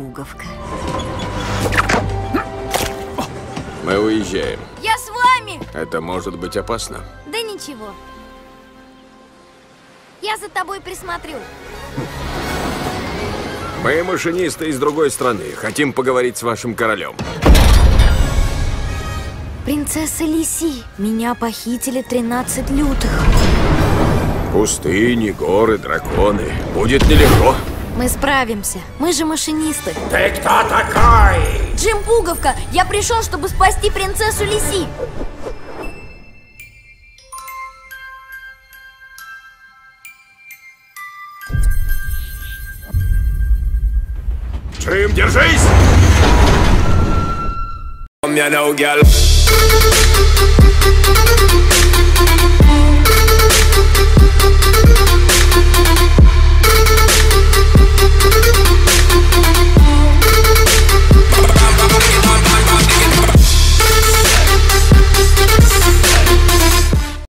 Пуговка. Мы уезжаем. Я с вами! Это может быть опасно. Да ничего. Я за тобой присмотрю. Мы машинисты из другой страны. Хотим поговорить с вашим королем. Принцесса Лиси, меня похитили 13 лютых. Пустыни, горы, драконы. Будет нелегко. Мы справимся. Мы же машинисты. Ты кто такой? Джим Пуговка, я пришел, чтобы спасти принцессу Лиси. Джим, держись! У меня no girl.